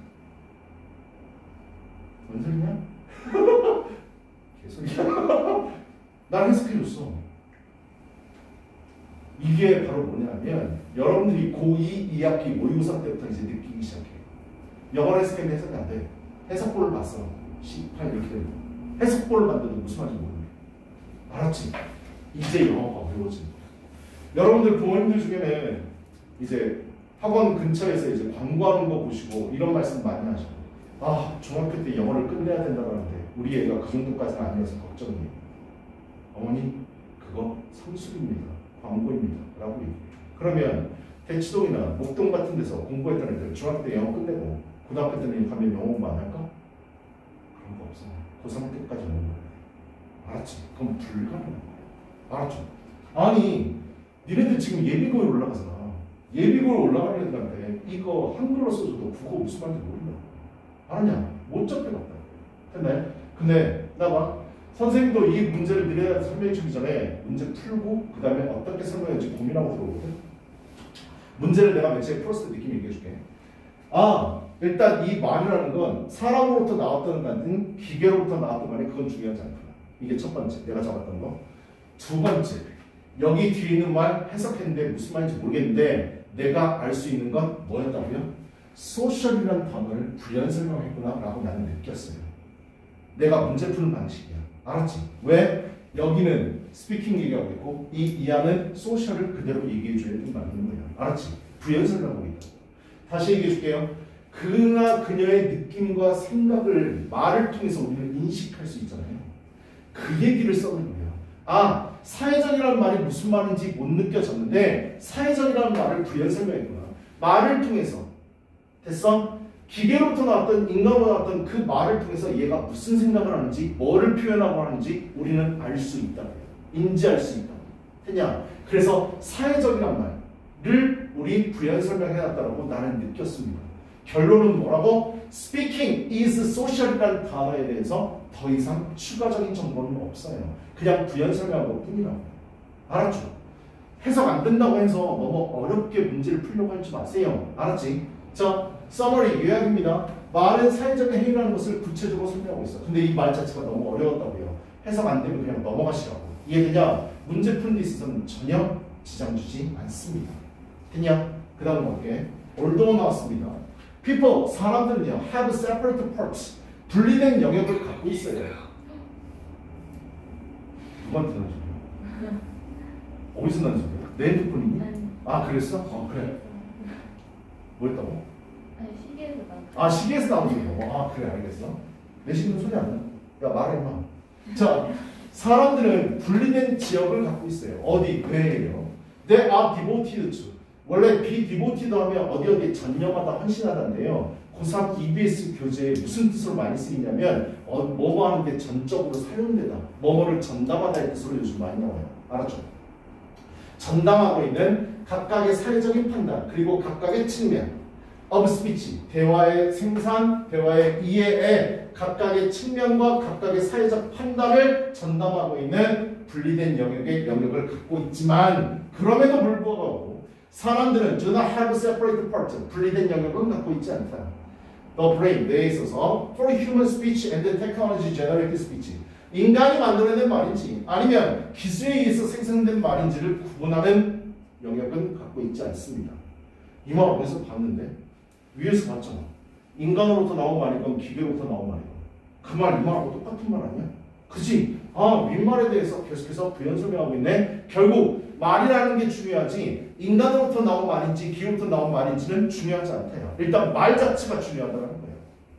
뭔 소리냐? 개소리야. 난 해석해줬어. 이게 바로 뭐냐면 여러분들이 고2, 2학기 모의고사 때부터 이제 느끼기 시작해요. 영어를 해석했는데 해석이 안 돼. 해석본을 봤어. 18 이렇게 되는 거. 해석본을 봤는데도 무슨 말인지 모르네. 알았지? 이제 영어가 어려워지는 거야. 여러분들 부모님들 중에는 이제 학원 근처에서 이제 광고하는 거 보시고 이런 말씀 많이 하시고, 아, 중학교 때 영어를 끝내야 된다고 하는데 우리 애가 그 정도까지는 아니어서 걱정이에요. 어머니, 그거 상술입니다. 광고입니다. 라고 얘기해요. 그러면 대치동이나 목동 같은 데서 공부했던 애들 중학교 때 영어 끝내고 고등학교 때는 가면 영어 공부 안 할까? 그런 거 없어. 고3 때까지 영어 공부. 알았지? 그건 불가능한 거야. 알았죠? 아니, 니네들 지금 예비고에 올라가잖아. 예비고에 올라가는 애들한테 이거 한글로 써줘도 국어 무슨 말인지 모른다. 아냐? 못 잡혀갔다. 됐나요? 근데 나봐. 선생님도 이 문제를 니네한테 설명해 주기 전에 문제 풀고 그 다음에 어떻게 설명할지 고민하고 들어오거든. 문제를 내가 맨 처음에 풀었을 때 느낌 얘기해 줄게. 아, 일단 이 말이라는 건 사람으로부터 나왔던 간은 기계로부터 나왔던 간에 그건 중요하지 않구나. 이게 첫 번째, 내가 잡았던 거. 두 번째, 여기 뒤에 있는 말 해석했는데 무슨 말인지 모르겠는데 내가 알 수 있는 건 뭐였다고요? 소셜이라는 단어를 부연 설명했구나 라고 나는 느꼈어요. 내가 문제 푸는 방식이야. 알았지? 왜? 여기는 스피킹 얘기하고 있고 이 이하는 소셜을 그대로 얘기해줘야 좀 맞는 거야. 알았지? 부연 설명하고 있다. 다시 얘기해 줄게요. 그나 그녀의 느낌과 생각을 말을 통해서 우리는 인식할 수 있잖아요. 그 얘기를 써는 거예요. 아, 사회적이라는 말이 무슨 말인지 못 느껴졌는데 사회적이라는 말을 부연 설명했구나. 말을 통해서. 됐어? 기계로부터 나왔던 인간으로 나왔던 그 말을 통해서 얘가 무슨 생각을 하는지 뭐를 표현하고 하는지 우리는 알 수 있다고요. 인지할 수 있다고. 됐냐? 그래서 사회적이란 말을 우리 부연 설명해놨다고 나는 느꼈습니다. 결론은 뭐라고? Speaking is social이라는 단어에 대해서 더 이상 추가적인 정보는 없어요. 그냥 부연 설명한 것 뿐이라고. 알았죠? 해석 안 된다고 해서 너무 어렵게 문제를 풀려고 하지 마세요. 알았지? 자, 서머리 요약입니다. 말은 사회적인 행위라는 것을 구체적으로 설명하고 있어. 근데 이 말 자체가 너무 어려웠다고요. 해석 안 되면 그냥 넘어가시라고. 이해되냐? 문제 푸는 데 있어서는 전혀 지장 주지 않습니다. 됐냐? 그 다음 볼게. 오늘도 나왔습니다. People, 사람들은요, have separate parts, 분리된 영역을 갖고 있어요. 누구한테 나는 소리야? 어디서 나는 소리야? 내 핸드폰이니? 아, 그랬어? 그래. 뭐였다고? 아니 시계에서 나. 아, 시계에서 나온 소리야. 아, 그래, 알겠어. 내 시계는 소리 안 나. 야, 말해, 임마. 자, 사람들은 분리된 지역을 갖고 있어요. 어디? 뇌예요. They are devoted to. 원래 be devoted 하면 어디에 전념하다, 헌신하다인데요. 고3 EBS 교재에 무슨 뜻으로 많이 쓰이냐면 뭐뭐 하는데 전적으로 사용되다. 뭐뭐를 전담하다의 뜻으로 요즘 많이 나와요. 알았죠? 전담하고 있는 각각의 사회적인 판단 그리고 각각의 측면 of speech, 대화의 생산, 대화의 이해에 각각의 측면과 각각의 사회적 판단을 전담하고 있는 분리된 영역을 갖고 있지만 그럼에도 불구하고 사람들은 do not have separate parts, 분리된 영역은 갖고 있지 않다. The brain, 뇌에 있어서 for human speech and technology generated speech, 인간이 만들어낸 말인지 아니면 기술에 의해서 생성된 말인지를 구분하는 영역은 갖고 있지 않습니다. 이 말 어디서 봤는데? 위에서 봤잖아. 인간으로부터 나온 말이건 기계로부터 나온 말이건 그 말 이 말하고 똑같은 말 아니야? 그치? 윗말에 대해서 계속해서 부연 설명하고 있네. 결국 말이라는 게 중요하지 인간으로부터 나온 말인지 기계로부터 나온 말인지는 중요하지 않대요. 일단 말 자체가 중요하다는 거예요.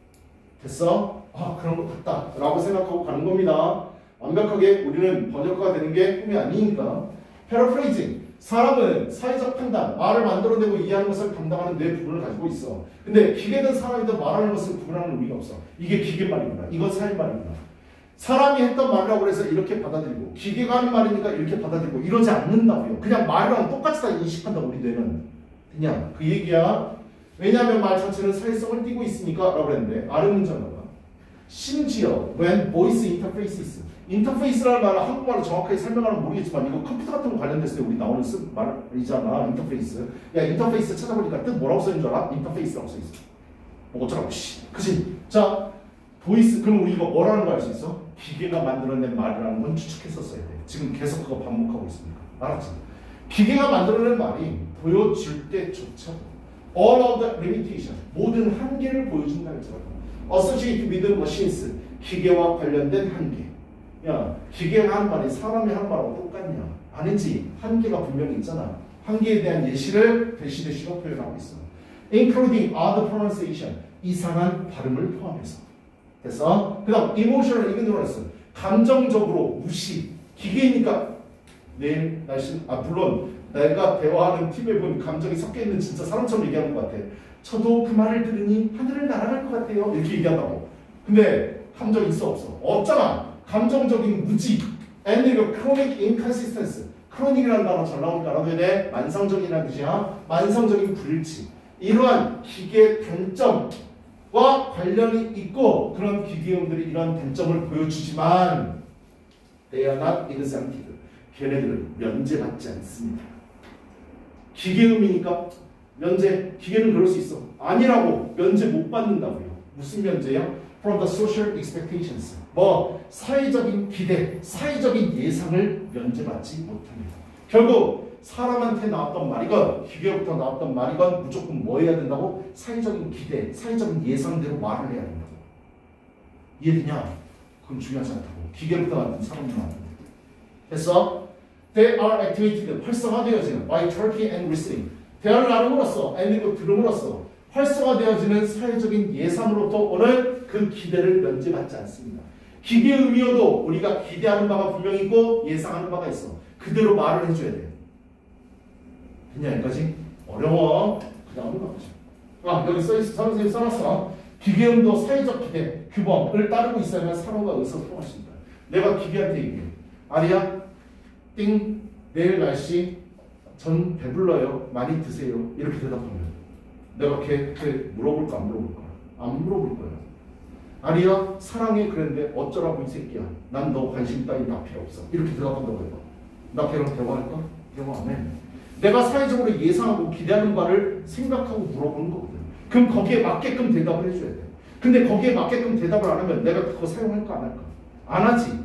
됐어? 그런 것 같다 라고 생각하고 가는 겁니다. 완벽하게 우리는 번역가가 되는 게 꿈이 아니니까. Paraphrasing, 사람은 사회적 판단, 말을 만들어내고 이해하는 것을 담당하는 뇌 부분을 가지고 있어. 근데 기계든 사람이든 말하는 것을 구분하는 의미가 없어. 이게 기계 말이구나, 이건 사회 말이구나. 사람이 했던 말이라고 해서 이렇게 받아들이고 기계가 하는 말이니까 이렇게 받아들이고 이러지 않는다고요. 그냥 말이랑 똑같이 다 인식한다 우리 뇌는. 그냥 그 얘기야. 왜냐하면 말 자체는 사회성을 띠고 있으니까 라고 그랬는데 아는 문장가 봐. 심지어 when voice interfaces, 인터페이스라는 말을 한국말로 정확하게 설명하면 모르겠지만 이거 컴퓨터 같은 거 관련됐을 때 우리 나오는 말이잖아. 인터페이스. 야, 인터페이스 찾아보니까 뜻 뭐라고 써있는 줄 알아? 인터페이스라고 써있어. 뭐 어쩌라고 씨. 그치? 자, 보이스. 그럼 우리 이거 뭐라는 거 알 수 있어? 기계가 만들어낸 말이라는 건 추측했었어야 돼. 지금 계속 그거 반복하고 있으니까. 알았지? 기계가 만들어낸 말이 보여줄 때조차 all of the limitation, 모든 한계를 보여준다 했잖아. associated with machines, 기계와 관련된 한계. 야, 기계가 하는 말이 사람이 하는 말하고 똑같냐? 아니지. 한계가 분명히 있잖아. 한계에 대한 예시를 대시대시로 표현하고 있어. including odd pronunciation, 이상한 발음을 포함해서. 됐어? 그 다음 emotional ignorance, 감정적으로 무시. 기계니까 내일 날씨, 물론 내가 대화하는 팀에 보면 감정이 섞여있는 진짜 사람처럼 얘기하는 것 같아. 저도 그 말을 들으니 하늘을 날아갈 것 같아요. 이렇게 얘기한다고. 근데 감정 있어 없어? 없잖아. 감정적인 무지. And chronic inconsistency. 크로닉이라는 단어 잘 나오니까 알아둬야 돼. 만성적이라는 뜻이야. 만성적인 불일치. 이러한 기계의 단점과 관련이 있고 그런 기계음들이 이런 단점을 보여주지만 they are not exempted. 걔네들은 면제받지 않습니다. 기계음이니까 면제, 기계는 그럴 수 있어. 아니라고 면제 못 받는다고요. 무슨 면제야? From the social expectations. 사회적인 기대, 사회적인 예상을 면제받지 못합니다. 결국 사람한테 나왔던 말이건 기계로부터 나왔던 말이건 무조건 뭐 해야 된다고? 사회적인 기대, 사회적인 예상대로 말을 해야 된다고. 이해되냐? 그건 중요하지 않다고. 기계로부터 나왔던 사람이 나왔던 됐어? They are activated, 활성화되어지는 by talking and listening. 대화를 나눔으로써, and 들음으로써 활성화되어지는 사회적인 예상으로부터 오는 그 기대를 면제받지 않습니다. 기계의 의미여도 우리가 기대하는 바가 분명히 있고 예상하는 바가 있어. 그대로 말을 해줘야 돼. 됐냐 여기까지? 어려워. 그 다음으로 가보자. 여기 써있어. 선생님이 써놨어. 기계음도 사회적 기대, 규범을 따르고 있어야만 사람과 의사소통할 수 있다. 내가 기계한테 얘기해. 아리야, 띵, 내일 날씨 전 배불러요. 많이 드세요. 이렇게 대답하면 내가 걔 물어볼까 안 물어볼까? 안 물어볼 거야. 아리야, 사랑해. 그랬는데 어쩌라고 이 새끼야. 난 너 관심 따윈 다 필요 없어. 이렇게 대답한다고 해봐. 나 걔랑 대화할까? 대화 안 해. 내가 사회적으로 예상하고 기대하는 바를 생각하고 물어보는 거거든. 그럼 거기에 맞게끔 대답을 해줘야 돼. 근데 거기에 맞게끔 대답을 안 하면 내가 그거 사용할까 안 할까? 안 하지.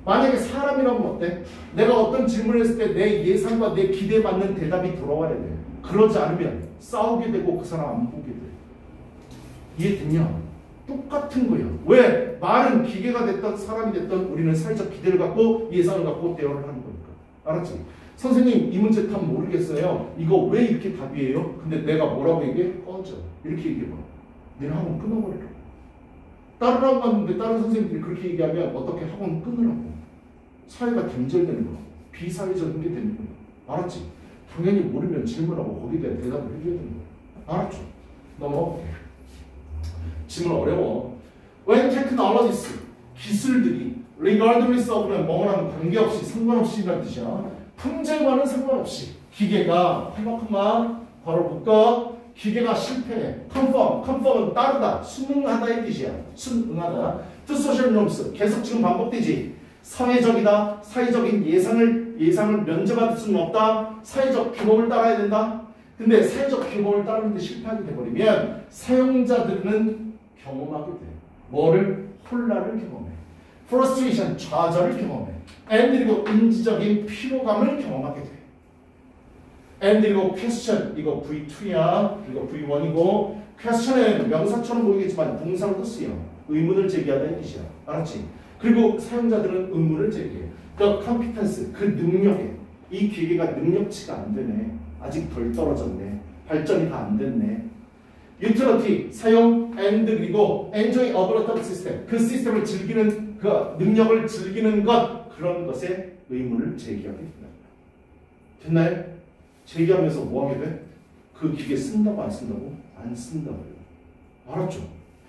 만약에 사람이라면 어때? 내가 어떤 질문을 했을 때 내 예상과 내 기대에 맞는 대답이 돌아와야 돼. 그러지 않으면 싸우게 되고 그 사람 안 보게 돼. 이해됐냐? 똑같은 거예요. 왜? 말은 기계가 됐던 사람이 됐던 우리는 사회적 기대를 갖고 예상을 갖고 대화를 하는 거니까. 알았지? 선생님 이 문제 답 모르겠어요. 이거 왜 이렇게 답이에요? 근데 내가 뭐라고 얘기해? 꺼져. 이렇게 얘기해봐. 너는 학원 끊어버리라. 다른 학원 갔는데 다른 선생님들이 그렇게 얘기하면 어떻게 학원 끊으라고. 사회가 단절되는 거야. 비사회적인 게 되는 거야. 알았지? 당연히 모르면 질문하고 거기에 대한 대답을 해줘야 되는 거야. 알았죠? 넘어갈게. 질문 어려워. When technologies, 기술들이 regardless of는 뭐랑 관계없이 상관없이라는 뜻이야. 품질과는 상관없이 기계가 바로 묶어 기계가 실패해. conform은 따르다, 순응하다의 뜻이야. 순응하다. to social norms, 계속 지금 반복되지. 사회적이다, 사회적인 예상을 면제받을 수는 없다. 사회적 규범을 따라야 된다. 근데 사회적 규범을 따르는데 실패하게 돼버리면 사용자들은 경험하게 돼. 뭐를? 혼란을 경험해. frustration, 좌절을 경험해. and 그리고 인지적인 피로감을 경험하게 돼. and 그리고 question, 이거 V2야. 이거 V1이고 question은 명사처럼 보이겠지만 동사로도 쓰여. 의문을 제기하다는 뜻이야. 알았지? 그리고 사용자들은 의문을 제기해. the competence, 그 능력에 이 기계가 능력치가 안 되네. 아직 덜 떨어졌네. 발전이 다 안 됐네. utility, 사용, and 그리고 enjoy operative system, 그 시스템을 즐기는, 그 능력을 즐기는 것, 그런 것에 의문을 제기하게 된다. 됐나요? 제기하면서 뭐 하게 돼? 그 기계 쓴다고 안 쓴다고? 안 쓴다고요. 알았죠?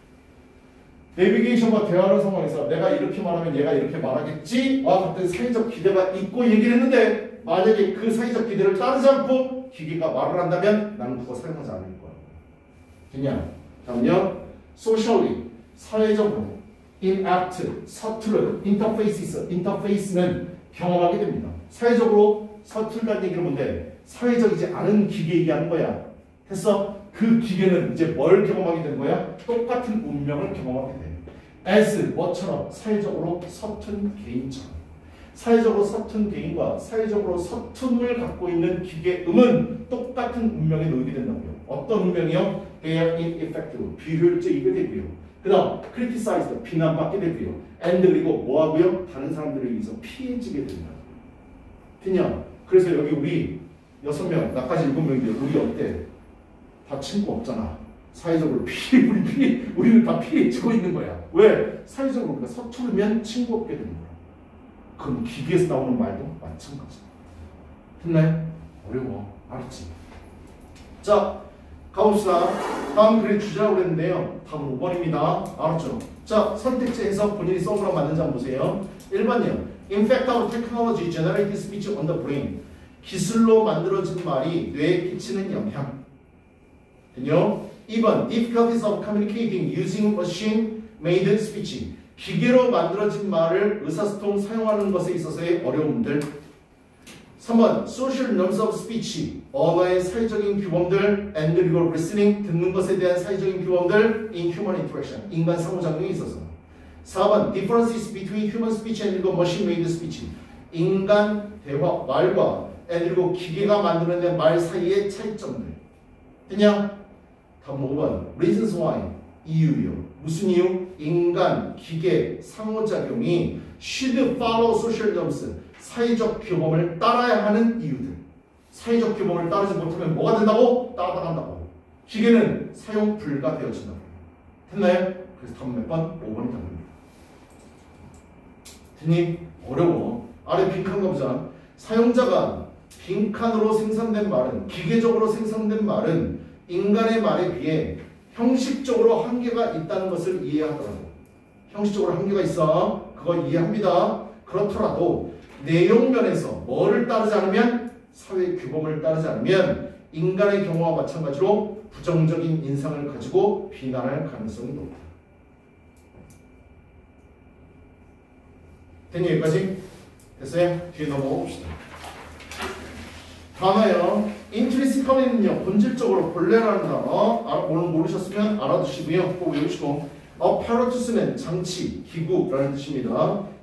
내비게이션과 대화하는 상황에서 내가 이렇게 말하면 얘가 이렇게 말하겠지? 와, 같은 사회적 기대가 있고 얘기를 했는데 만약에 그 사회적 기대를 따르지 않고 기계가 말을 한다면 나는 그거 사용하지 않을 거야. 그냥 다음요. socially, 사회적으로 inact, 서투른 인터페이스는 경험하게 됩니다. 사회적으로 서툴다는 얘기는 뭔데? 사회적이지 않은 기계 얘기하는 거야. 됐어? 그 기계는 이제 뭘 경험하게 되는 거야? 똑같은 운명을 경험하게 돼. as, 뭐처럼? 사회적으로 서툰 개인처럼. 사회적으로 서툰 개인과 사회적으로 서툰을 갖고 있는 기계음은 똑같은 운명에 놓이게 된다고요. 어떤 운명이요? They are ineffective, 비효율적이게 되고요. 그 다음, criticized, 비난받게 되고요. and 그리고 뭐하고요? 다른 사람들에 의해서 피해지게 된다고요. 됐냐? 그래서 여기 우리 6명, 나까지 7명인데 우리 어때? 다 친구 없잖아. 사회적으로 우리는 다 피해지고 있는 거야. 왜? 사회적으로 우리가 서투르면 친구 없게 되는 거야. 그럼 기계에서 나오는 말도 마찬가지야. 됐나요? 어려워. 알았지? 자, 가봅시다. 다음 글의 주제라고 그랬는데요. 답은 5번입니다. 알았죠? 자, 선택지에서 본인이 써보라고 맞는지 한번 보세요. 1번이요. In fact, our technology generates speech on the brain. 기술로 만들어진 말이 뇌에 끼치는 영향. 됐요? 2번. Difficulties of communicating using machine-made speech. 기계로 만들어진 말을 의사소통 사용하는 것에 있어서의 어려움들. 3번. Social norms of speech. 언어의 사회적인 규범들 and 그리고 listening. 듣는 것에 대한 사회적인 규범들 in human interaction. 인간 상호작용에 있어서. 4번. Differences between human speech and machine-made speech. 인간 대화, 말과 and 그리고 기계가 만들어낸 말 사이의 차이점들. 됐냐? 다음 5번. Reasons why. 이유요. 무슨 이유? 인간, 기계, 상호작용이 should follow social norms. 사회적 규범을 따라야 하는 이유들. 사회적 규범을 따르지 못하면 뭐가 된다고? 따라간다고. 기계는 사용 불가되어진다고. 됐나요? 그래서 답은 몇 번? 5번이 답입니다. 됐니? 어려워. 아래 빈칸 가보자. 사용자가 빈칸으로 생산된 말은, 기계적으로 생산된 말은 인간의 말에 비해 형식적으로 한계가 있다는 것을 이해하더라고. 형식적으로 한계가 있어. 그걸 이해합니다. 그렇더라도 내용면에서 뭐를 따르지 않으면, 사회 규범을 따르지 않으면 인간의 경우와 마찬가지로 부정적인 인상을 가지고 비난할 가능성이 높다. 됐니? 여기까지? 됐어요? 뒤에 넘어가 봅시다. 단어요. intrinsically는요, 본질적으로, 본래라는 단어. 오늘 모르셨으면 알아두시고요. 꼭 외우시고. apparatus는 장치, 기구라는 뜻입니다.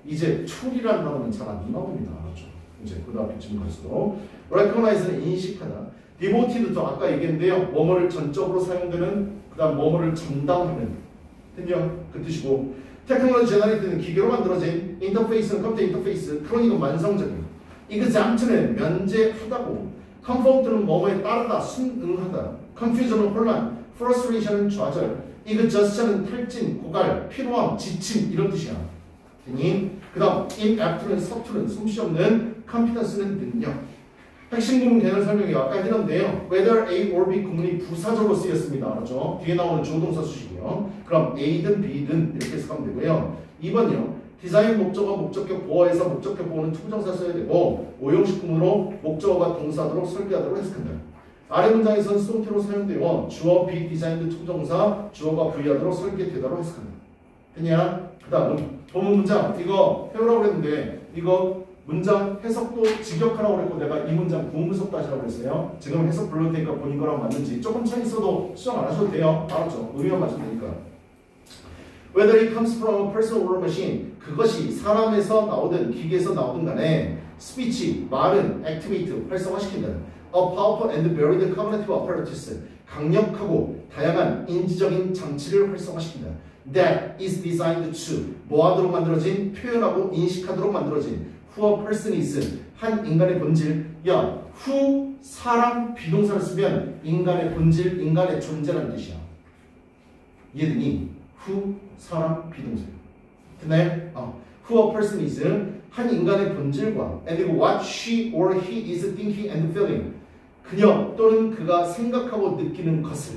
이제 to이라는 단어는 잘 안 나옵니다. 그렇죠? 이제 그 다음 쯤 갈수록 recognize는 인식하다. devoted도 아까 얘기했는데요. 뭐뭐를 전적으로 사용되는 그 다음 뭐뭐를 전담하는 됐냐? 그 뜻이고 테크놀로지 제너레이트는 기계로 만들어진 인터페이스는 컴퓨터 인터페이스 크로닉은 완성적인 exempt는 면제하다고 conform는 뭐뭐에 따르다 순응하다 confusion은 혼란 frustration은 좌절 exhaustion은 탈진 고갈 피로함 지침 이런 뜻이야. 그 다음 inapt는 서투른 솜씨 없는 competence는 능력. 핵심 구문 개념 설명이 아까 해드렸는데요. whether A or B 구문이 부사적으로 쓰였습니다. 알았죠? 뒤에 나오는 조동사 수식이요. 그럼 A든 B든 이렇게 해석하면 되고요. 2번이요. 디자인 목적어 목적격 보어에서 목적격 보어는 투부정사 써야 되고 오형식 구문으로 목적어가 동사하도록 설계하도록 해석한다. 아래 문장에서는 수동태로 사용되어 주어 be designed 투부정사 주어가 부의하도록 설계되도록 해석한다. 됐냐? 그 다음 본문 문장 이거 해오라고 그랬는데 이거 문장 해석도 직역하라고 그랬고 내가 이 문장 구문 분석도 하시라고 그랬어요. 지금 해석 불러올 테니까 본인 거랑 맞는지 조금 차이 있어도 수정 안 하셔도 돼요. 알았죠? 의미만 맞으면 되니까. Whether it comes from a person or a machine 그것이 사람에서 나오든 기계에서 나오든 간에 speech 말은 activate 활성화시킨다. A powerful and varied cognitive apparatus 강력하고 다양한 인지적인 장치를 활성화시킨다. That is designed to 뭐하도록 만들어진 표현하고 인식하도록 만들어진 who a person is 한 인간의 본질 야 who 사람 비동사를 쓰면 인간의 본질 인간의 존재라는 뜻이야. 이해되니? who 사람 비동사 됐나요? who a person is 한 인간의 본질과 and what she or he is thinking and feeling 그녀 또는 그가 생각하고 느끼는 것을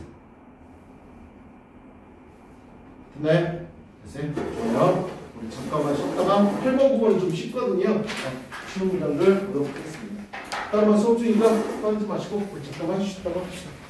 됐나요? 됐어요? 좋아요. 우리 잠깐만 쉬었다가 8번 9번은 좀 쉽거든요. 쉬운 문장들 보도록 하겠습니다. 따라만 수업 중이니까 빠지지 마시고 우리 잠깐만 쉬었다가 합시다.